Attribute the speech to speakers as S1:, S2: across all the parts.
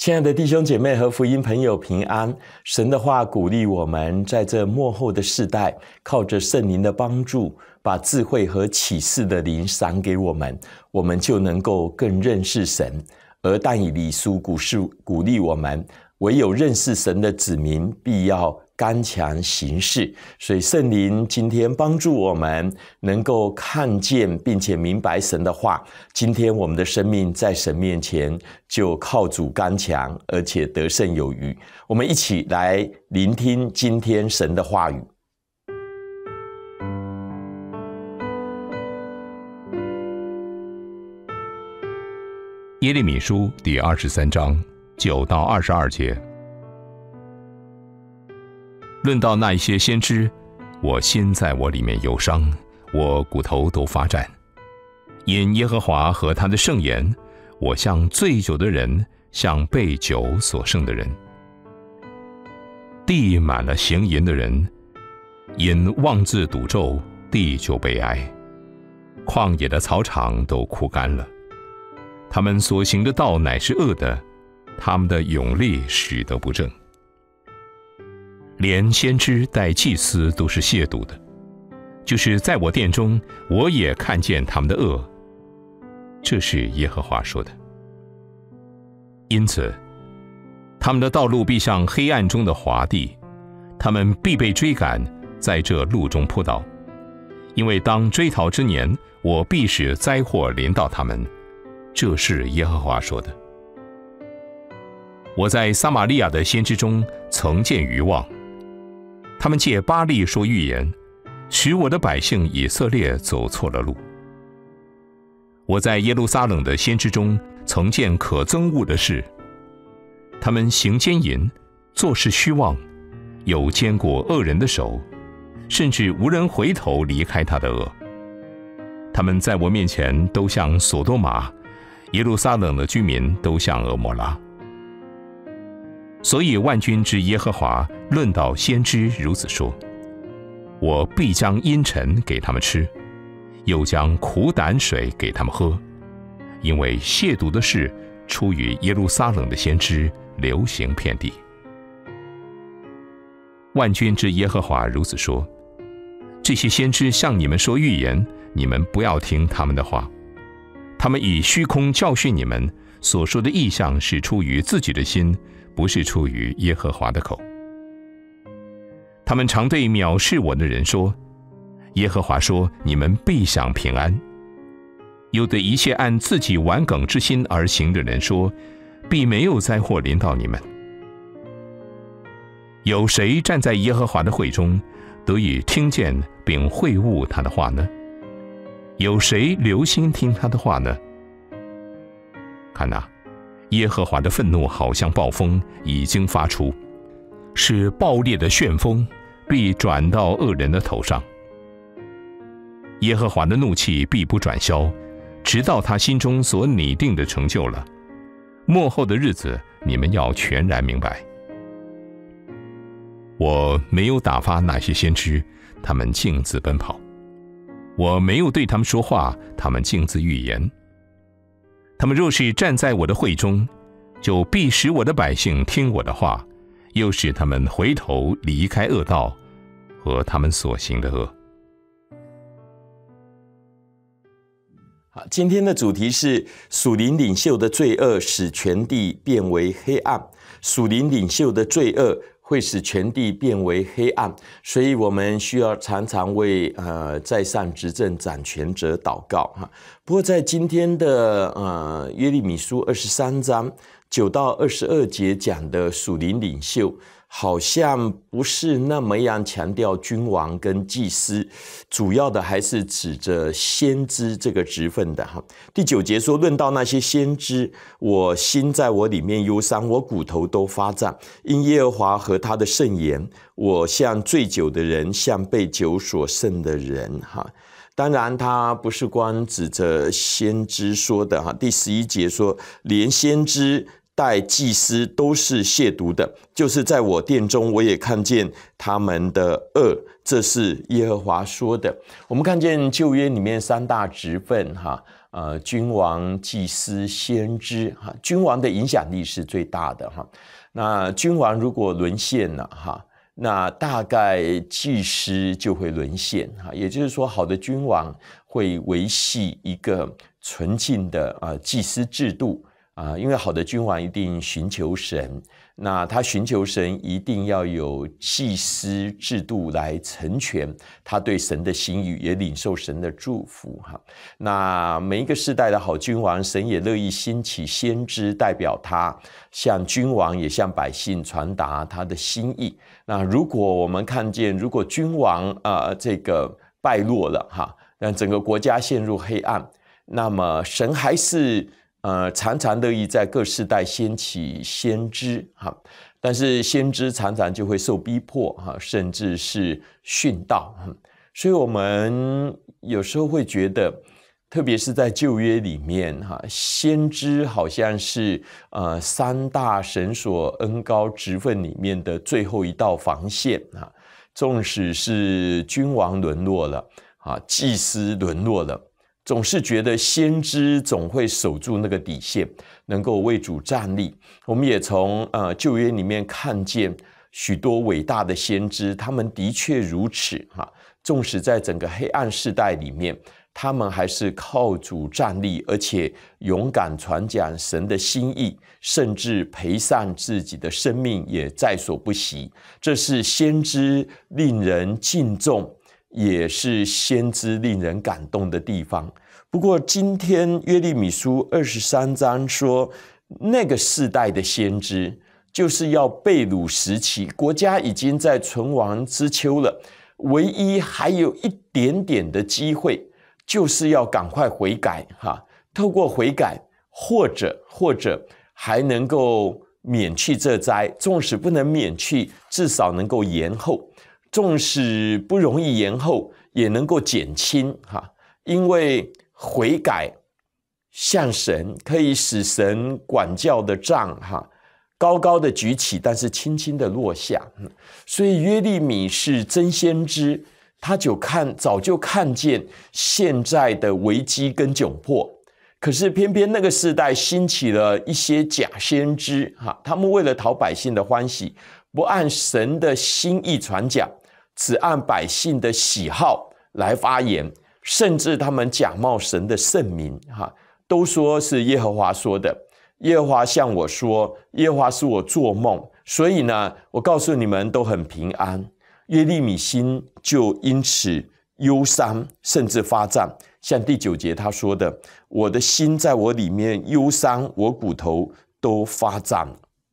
S1: 亲爱的弟兄姐妹和福音朋友平安，神的话鼓励我们在这末后的世代，靠着圣灵的帮助，把智慧和启示的灵赏给我们，我们就能够更认识神。而但以理书鼓励我们，唯有认识神的子民，必要刚强行事。所以圣灵今天帮助我们能够看见并且明白神的话。今天我们的生命在神面前就靠主刚强，而且得胜有余。我们一起来聆听今天神的话语。
S2: 耶利米书第23章9到22节。论到那一些先知，我心在我里面忧伤，我骨头都发战。因耶和华和他的圣言，我像醉酒的人，像被酒所胜的人。地满了行淫的人，因妄自赌咒，地就悲哀。旷野的草场都枯干了。他们所行的道乃是恶的，他们的勇力使得不正。连先知带祭司都是亵渎的，就是在我殿中，我也看见他们的恶。这是耶和华说的。因此，他们的道路必像黑暗中的滑地，他们必被追赶，在这路中扑倒。因为当追逃之年，我必使灾祸临到他们。这是耶和华说的。我在撒玛利亚的先知中曾见愚妄，他们借巴力说预言，使我的百姓以色列走错了路。我在耶路撒冷的先知中曾见可憎恶的事，他们行奸淫，做事虚妄，有坚过恶人的手，甚至无人回头离开他的恶。他们在我面前都像所多玛，耶路撒冷的居民都像俄摩拉。所以万军之耶和华论到先知如此说：我必将阴沉给他们吃，又将苦胆水给他们喝，因为亵渎的事出于耶路撒冷的先知，流行遍地。万军之耶和华如此说：这些先知向你们说预言，你们不要听他们的话。他们以虚空教训你们，所说的异象是出于自己的心，不是出于耶和华的口。他们常对藐视我的人说：耶和华说，你们必享平安。又对一切按自己顽梗之心而行的人说：必没有灾祸临到你们。有谁站在耶和华的会中，得以听见并会悟他的话呢？有谁留心听他的话呢？看哪，耶和华的愤怒好像暴风已经发出，是暴烈的旋风，必转到恶人的头上。耶和华的怒气必不转消，直到他心中所拟定的成就了。末后的日子，你们要全然明白。我没有打发那些先知，他们径自奔跑。我没有对他们说话，他们径自预言。他们若是站在我的会中，就必使我的百姓听我的话，又使他们回头离开恶道和他们所行的恶。
S1: 好，今天的主题是属灵领袖的罪恶使全地变为黑暗。属灵领袖的罪恶会使全地变为黑暗，所以我们需要常常为在上执政掌权者祷告哈。不过在今天的耶利米书23章9到22节讲的属灵领袖，好像不是那么样强调君王跟祭司，主要的还是指着先知这个职分的哈。第9节说：论到那些先知，我心在我里面忧伤，我骨头都发战。因耶和华和他的圣言，我像醉酒的人，像被酒所胜的人哈。当然他不是光指着先知说的哈。第11节说，连先知代祭司都是亵渎的，就是在我殿中，我也看见他们的恶。这是耶和华说的。我们看见旧约里面三大职分君王、祭司、先知君王的影响力是最大的那君王如果沦陷了那大概祭司就会沦陷也就是说，好的君王会维系一个纯净的祭司制度因为好的君王一定寻求神，那他寻求神一定要有祭司制度来成全他对神的心意，也领受神的祝福那每一个世代的好君王，神也乐意兴起先知代表他，向君王也向百姓传达他的心意。那如果我们看见，如果君王这个败落了让整个国家陷入黑暗，那么神还是常常乐意在各世代兴起先知但是先知常常就会受逼迫甚至是殉道所以我们有时候会觉得，特别是在旧约里面先知好像是三大神所恩膏职分里面的最后一道防线纵使是君王沦落了祭司沦落了，总是觉得先知总会守住那个底线，能够为主站立。我们也从旧约里面看见许多伟大的先知，他们的确如此纵使在整个黑暗世代里面，他们还是靠主站立，而且勇敢传讲神的心意，甚至赔上自己的生命也在所不惜。这是先知令人敬重，也是先知令人感动的地方。不过今天约利米书23章说，那个世代的先知就是要被掳时期，国家已经在存亡之秋了，唯一还有一点点的机会，就是要赶快悔改透过悔改或者还能够免去这灾，纵使不能免去，至少能够延后，纵使不容易延后，也能够减轻因为悔改向神可以使神管教的杖高高的举起，但是轻轻的落下。所以约利米是真先知，他早就看见现在的危机跟窘迫，可是偏偏那个时代兴起了一些假先知他们为了讨百姓的欢喜，不按神的心意传讲，只按百姓的喜好来发言，甚至他们假冒神的圣名都说是耶和华说的，耶和华向我说，耶和华是我做梦，所以呢，我告诉你们都很平安。约利米心就因此忧伤，甚至发战。像第9节他说的，我的心在我里面忧伤，我骨头都发战。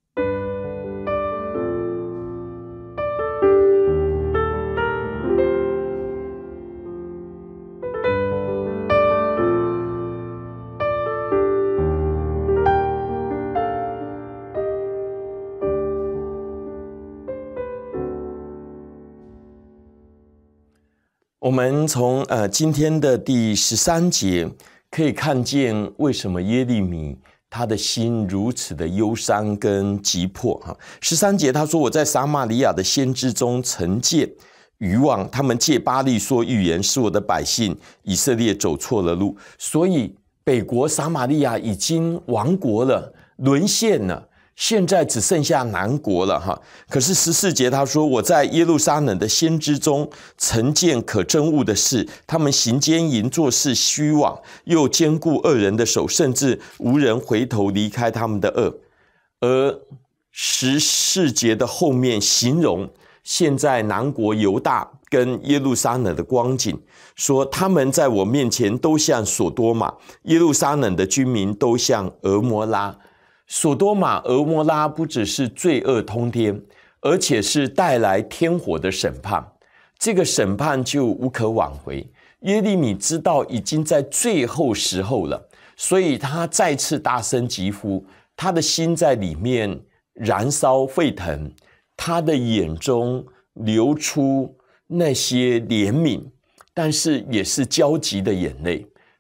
S1: 我们从今天的第13节可以看见，为什么耶利米他的心如此的忧伤跟急迫13节他说，我在撒玛利亚的先知中曾见愚妄，他们借巴力说预言，使我的百姓以色列走错了路。所以北国撒玛利亚已经亡国了，沦陷了，现在只剩下南国了可是14节他说，我在耶路撒冷的先知中曾见可憎恶的事，他们行奸淫，做事虚妄，又坚固恶人的手，甚至无人回头离开他们的恶。而14节的后面形容现在南国犹大跟耶路撒冷的光景，说他们在我面前都像所多玛，耶路撒冷的居民都像俄摩拉。所多玛、俄摩拉不只是罪恶通天，而且是带来天火的审判。这个审判就无可挽回。耶利米知道已经在最后时候了，所以他再次大声疾呼，他的心在里面燃烧沸腾，他的眼中流出那些怜悯，但是也是焦急的眼泪。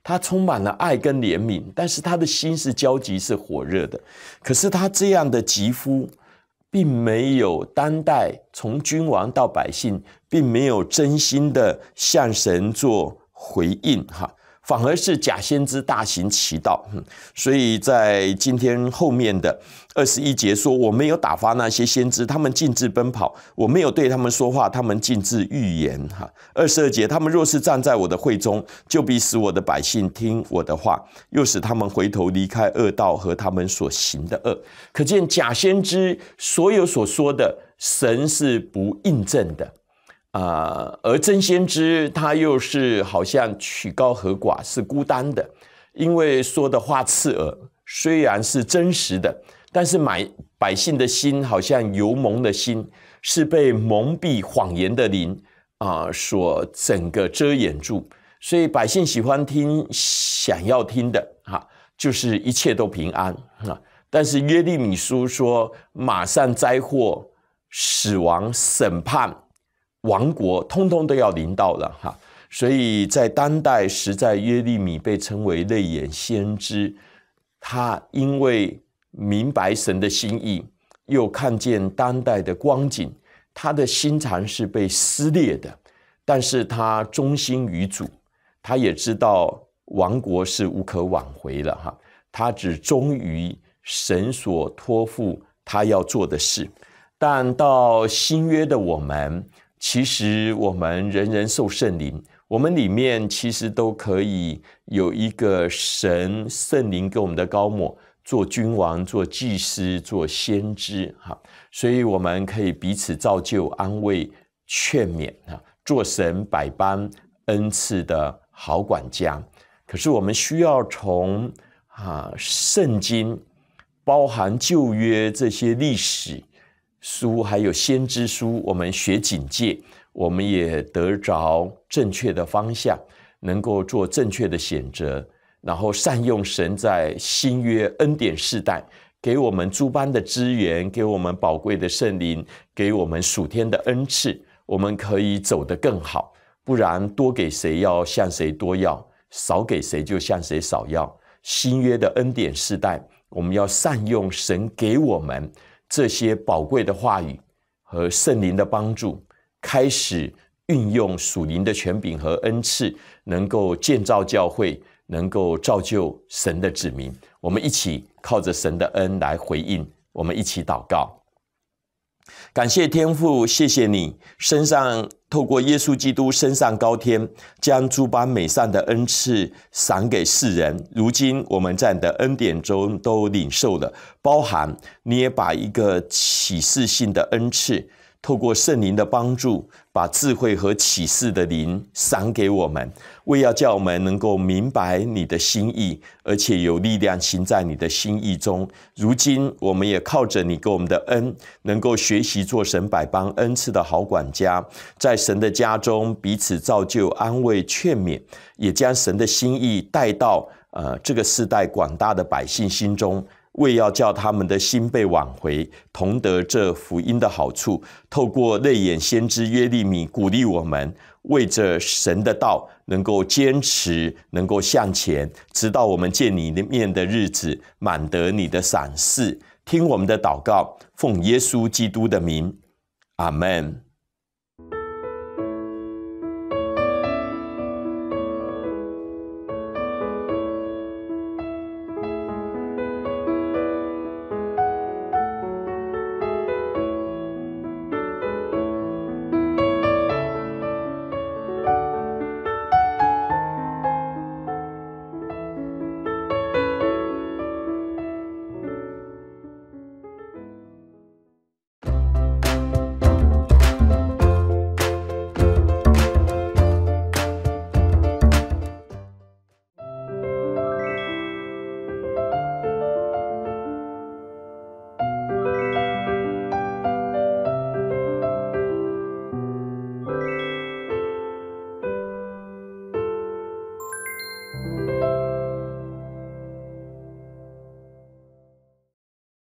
S1: 他充满了爱跟怜悯，但是他的心是焦急是火热的。可是他这样的疾夫并没有担待，从君王到百姓并没有真心的向神做回应反而是假先知大行其道。所以在今天后面的21节说，我没有打发那些先知，他们径自奔跑，我没有对他们说话，他们径自预言。22节，他们若是站在我的会中，就必使我的百姓听我的话，又使他们回头离开恶道和他们所行的恶。可见假先知所有所说的，神是不印证的。而真先知他又是好像曲高和寡，是孤单的，因为说的话刺耳，虽然是真实的，但是百姓的心好像油蒙的心，是被蒙蔽谎言的灵所整个遮掩住，所以百姓喜欢听想要听的就是一切都平安但是约利米书说，马上灾祸、死亡、审判、亡国通通都要临到了所以在当代实在约利米被称为泪眼先知，他因为明白神的心意，又看见当代的光景，他的心肠是被撕裂的，但是他忠心于主，他也知道亡国是无可挽回了他只忠于神所托付他要做的事。但到新约的我们，其实我们人人受圣灵，我们里面其实都可以有一个圣灵给我们的膏抹，做君王、做祭司、做先知所以我们可以彼此造就、安慰、劝勉做神百般恩赐的好管家。可是我们需要从圣经包含旧约这些历史书还有先知书，我们学警戒，我们也得着正确的方向，能够做正确的选择，然后善用神在新约恩典世代给我们诸般的资源，给我们宝贵的圣灵，给我们属天的恩赐，我们可以走得更好。不然多给谁要向谁多要，少给谁就向谁少要。新约的恩典世代，我们要善用神给我们这些宝贵的话语和圣灵的帮助，开始运用属灵的权柄和恩赐，能够建造教会，能够造就神的子民。我们一起靠着神的恩来回应，我们一起祷告。感谢天父，谢谢你透过耶稣基督升上高天，将诸般美善的恩赐赏给世人。如今我们在你的恩典中都领受了，包含你也把一个启示性的恩赐，透过圣灵的帮助，把智慧和启示的灵赏给我们，为要叫我们能够明白你的心意，而且有力量行在你的心意中。如今我们也靠着你给我们的恩，能够学习做神百般恩赐的好管家，在神的家中彼此造就、安慰、劝勉，也将神的心意带到这个世代广大的百姓心中，为要叫他们的心被挽回，同得这福音的好处。透过泪眼先知约利米鼓励我们，为着神的道能够坚持，能够向前，直到我们见你面的日子，满得你的赏赐。听我们的祷告，奉耶稣基督的名，阿们。